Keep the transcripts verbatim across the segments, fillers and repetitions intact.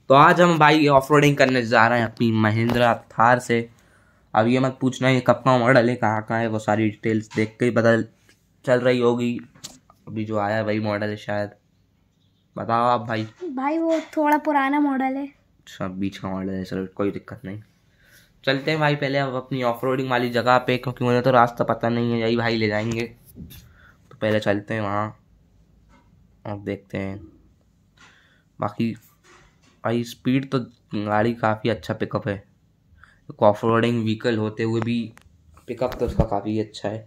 तो आज हम भाई ऑफ रोडिंग करने जा रहे हैं अपनी महिंद्रा थार से। अब ये मत पूछना ये कब का मॉडल है, कहाँ का है, वो सारी डिटेल्स देख के ही पता चल रही होगी। अभी जो आया है वही मॉडल है शायद। बताओ आप भाई। भाई वो थोड़ा पुराना मॉडल है। अच्छा, बीच का मॉडल है, सर कोई दिक्कत नहीं। चलते हैं भाई पहले अब अपनी ऑफ रोडिंग वाली जगह पे, क्योंकि मुझे तो रास्ता पता नहीं है, यही भाई ले जाएंगे। तो पहले चलते हैं वहाँ और देखते हैं। बाकी भाई स्पीड तो गाड़ी काफ़ी अच्छा पिकअप है, ऑफ रोडिंग व्हीकल होते हुए भी पिकअप तो उसका काफ़ी अच्छा है।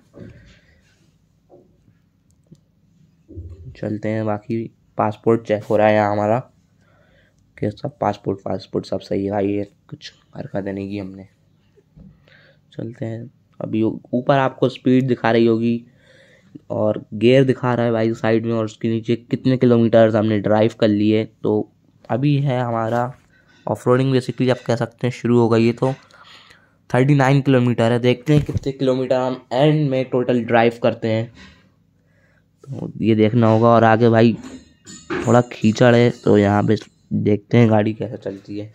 चलते हैं। बाकी पासपोर्ट चेक हो रहा है यहाँ हमारा कि सब पासपोर्ट पासपोर्ट सब सही है भाई, ये कुछ हरकत नहीं की हमने। चलते हैं। अभी ऊपर आपको स्पीड दिखा रही होगी और गियर दिखा रहा है भाई साइड में, और उसके नीचे कितने किलोमीटर हमने ड्राइव कर लिए। तो अभी है हमारा ऑफ रोडिंग बेसिकली आप कह सकते हैं शुरू हो गई है। तो थर्टी नाइन किलोमीटर है, देखते हैं कितने किलोमीटर हम एंड में टोटल ड्राइव करते हैं, तो ये देखना होगा। और आगे भाई थोड़ा कीचड़ है, तो यहाँ पे देखते हैं गाड़ी कैसे चलती है।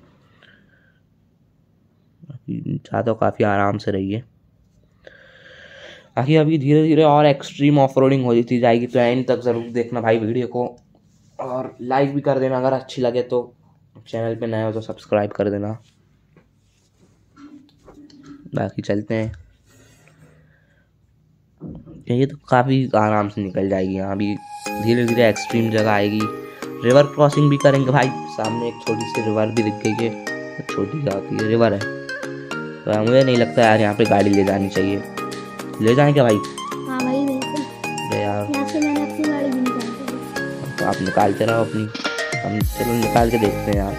चाह तो काफ़ी आराम से रही है। बाकी अभी धीरे धीरे और एक्सट्रीम ऑफ रोडिंग हो जाती जाएगी, तो एंड तक ज़रूर देखना भाई वीडियो को, और लाइक भी कर देना अगर अच्छी लगे तो। चैनल पे नए हो तो सब्सक्राइब कर देना। बाकी चलते हैं। ये तो काफ़ी आराम से निकल जाएगी। यहाँ भी धीरे धीरे एक्सट्रीम जगह आएगी। रिवर क्रॉसिंग भी करेंगे भाई, सामने एक छोटी सी रिवर भी दिख गई है, छोटी सा होती है रिवर है। तो मुझे नहीं लगता यार यहाँ पे गाड़ी ले जानी चाहिए। ले जाएं क्या भाई? हाँ भाई बिल्कुल। अरे यार यहाँ से मैंने अपनी गाड़ी भी निकाली। तो आप निकालते रहो अपनी, हम चलो निकाल के देखते हैं यार।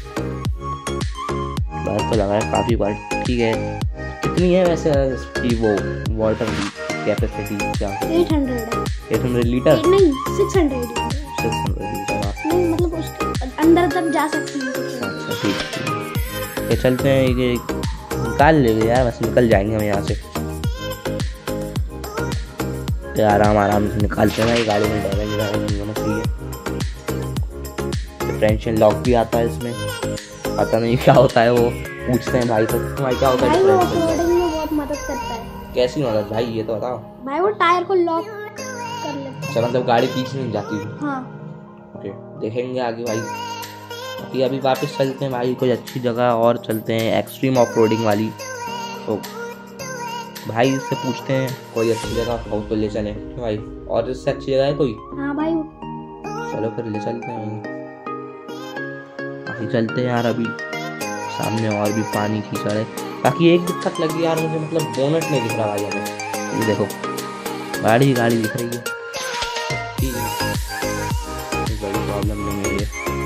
बस तो लगा है काफ़ी बार, ठीक है। कितनी है वैसे इसकी वो वाटर कैपेसिटी? क्या एट हंड्रेड है। Eight hundred litre? नहीं six hundred six hundred litre नहीं, मतलब उसके अंदर तक जा सकती है। अच्छा ठीक है, चलते हैं। ये निकाल ले यार, बस निकल जाएंगे हम यहाँ से। तो आराम आराम से निकालते हैं। ये गाड़ी में डैमेज नहीं होना चाहिए। डिफरेंशियल लॉक भी आता है इसमें, पता नहीं क्या होता है, वो पूछते हैं भाई से भाई क्या होता है भाई वो डिफरेंशियल लॉक? में बहुत मदद करता है। कैसी मदद भाई ये तो बताओ। भाई वो टायर को लॉक कर लेता है। अच्छा, मतलब गाड़ी पीछे नहीं जाती? हाँ ओके, देखेंगे आगे भाई। अभी अभी वापस चलते हैं भाई कोई अच्छी जगह, और चलते हैं एक्सट्रीम ऑफ रोडिंग वाली। तो भाई इससे पूछते हैं कोई अच्छी जगह हो तो ले चलें भाई, और इससे अच्छी जगह है कोई? हाँ भाई। चलो फिर ले चलते हैं। अभी चलते हैं यार। अभी सामने और भी पानी कीचड़ है। बाकी एक दिक्कत लगी यार मुझे, मतलब बोनट नहीं दिख रहा भाई हमें। ये देखो गाड़ी गाड़ी दिख रही है, ठीक है, बड़ी प्रॉब्लम नहीं है ये।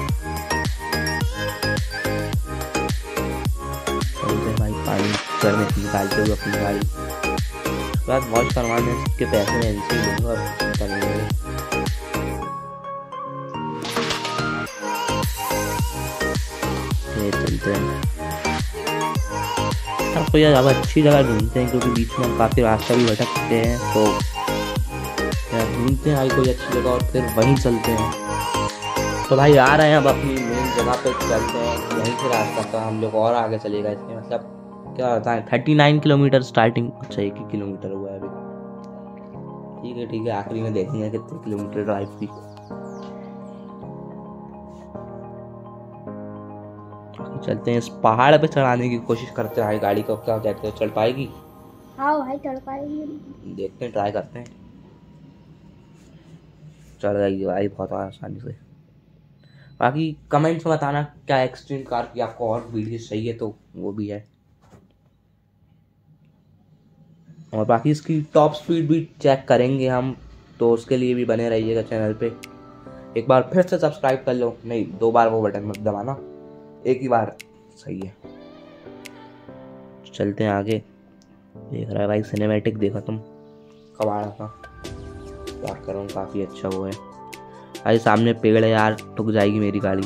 चलते हैं भाई पानी कीचड़ में निकालते हुए अपनी गाड़ी। बाद वॉश करवाने के पैसे में ऐसे ही लूँगा और चलेंगे। चलते हैं आपको यार, अब अच्छी जगह ढूंढते हैं, क्योंकि बीच में हम काफ़ी रास्ता भी भटकते हैं। तो यार ढूंढते हैं भाई कोई अच्छी जगह और फिर वहीं चलते हैं। तो भाई आ रहे हैं अब अपनी मेन जगह पे, चलते हैं यहीं से रास्ता था, हम लोग और आगे चलेगा इसमें। मतलब क्या होता है थर्टी नाइन किलोमीटर स्टार्टिंग। अच्छा एक ही किलोमीटर हुआ है अभी, ठीक है ठीक है, आखिरी में देखेंगे कितने किलोमीटर ड्राइव की। चलते हैं, इस पहाड़ पे चढ़ाने की कोशिश करते हैं गाड़ी को, क्या कहते हैं चढ़ पाएगी? हाँ भाई चढ़ पाएगी, देखते हैं, ट्राई करते हैं। चढ़ जाएगी भाई बहुत आसानी से। बाकी कमेंट्स में बताना क्या एक्सट्रीम कार की आपको और वीडियो चाहिए, तो वो भी है। और बाकी इसकी टॉप स्पीड भी चेक करेंगे हम, तो उसके लिए भी बने रहिएगा चैनल पे। एक बार फिर से सब्सक्राइब कर लो, नहीं दो बार वो बटन मत दबाना, एक ही बार सही है। चलते हैं आगे। देख रहा है भाई सिनेमैटिक, देखा तुम कबाड़ा का क्या करूँ, काफ़ी अच्छा वो है भाई। सामने पेड़ है यार, ठुक जाएगी मेरी गाड़ी।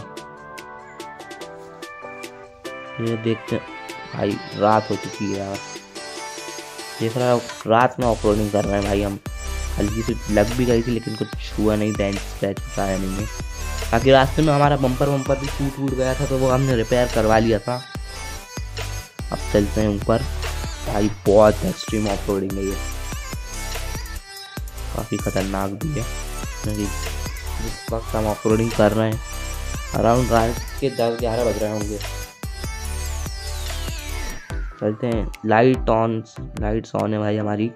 ये देखते भाई, रात हो चुकी है यार। देख रहा है रात में ऑफ रोडिंग कर रहे हैं भाई हम। हल्की सी लग भी गई थी लेकिन कुछ हुआ नहीं, डेंट स्क्रैच आया नहीं है। बाकी रास्ते में हमारा बम्पर वम्पर भी टूट टूट गया था, तो वो हमने रिपेयर करवा लिया था। अब चलते हैं ऊपर। भाई बहुत एक्सट्रीम ऑफ रोडिंग है ये, काफ़ी खतरनाक भी है। क्योंकि जिस वक्त हम ऑफ रोडिंग कर रहे हैं अराउंड रात के दस ग्यारह बज रहे होंगे। चलते हैं, लाइट ऑन, लाइट्स ऑन है भाई हमारी।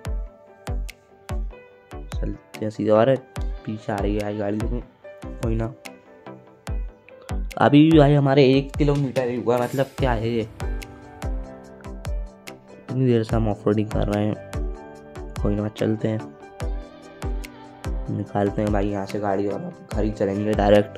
चलते हैं सीधे। और पीछे आ रही है भाई गाड़ी, देखो कोई ना। अभी भी भाई हमारे एक किलोमीटर ही हुआ, मतलब क्या है ये, इतनी देर से हम ऑफ रोडिंग कर रहे हैं। कोई ना, चलते हैं, निकालते हैं भाई यहाँ से गाड़ी और घर ही चलेंगे डायरेक्ट।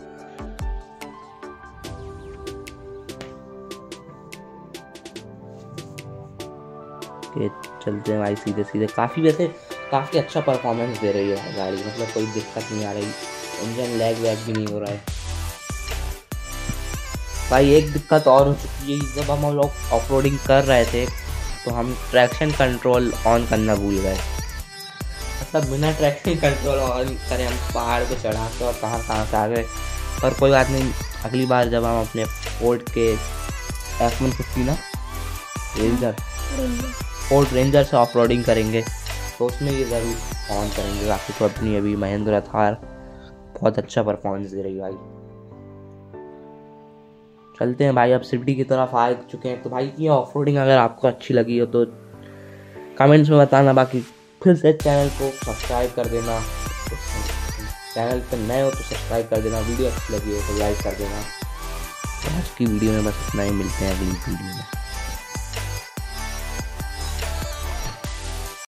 के चलते हैं भाई सीधे सीधे। काफ़ी वैसे काफ़ी अच्छा परफॉर्मेंस दे रही है गाड़ी, मतलब कोई दिक्कत नहीं आ रही, इंजन लैग वैग भी नहीं हो रहा है भाई। एक दिक्कत और हो चुकी है, जब हम लोग ऑफ रोडिंग कर रहे थे तो हम ट्रैक्शन कंट्रोल ऑन करना भूल गए। मतलब बिना ट्रैक्शन कंट्रोल ऑन करें हम पहाड़ पे चढ़ा के और कहाँ कहाँ से आ गए। पर कोई बात नहीं, अगली बार जब हम अपने फोर्ड के एफ वन फिफ्टी ना रेंजर फोर्ड रेंजर से ऑफ रोडिंग करेंगे तो उसमें ये ज़रूर ऑन करेंगे। बाकी तो अपनी अभी महिंद्रा थार बहुत अच्छा परफॉर्मेंस दे रही है भाई। चलते हैं भाई, अब सिटी की तरफ आ चुके हैं। तो भाई ये ऑफ रोडिंग अगर आपको अच्छी लगी हो तो कमेंट्स में बताना। बाकी फिर से चैनल को सब्सक्राइब कर देना, चैनल पर नए हो तो सब्सक्राइब कर देना, वीडियो अच्छी लगी हो तो लाइक कर देना। आज की वीडियो में बस इतना ही, मिलते हैं अगली वीडियो में।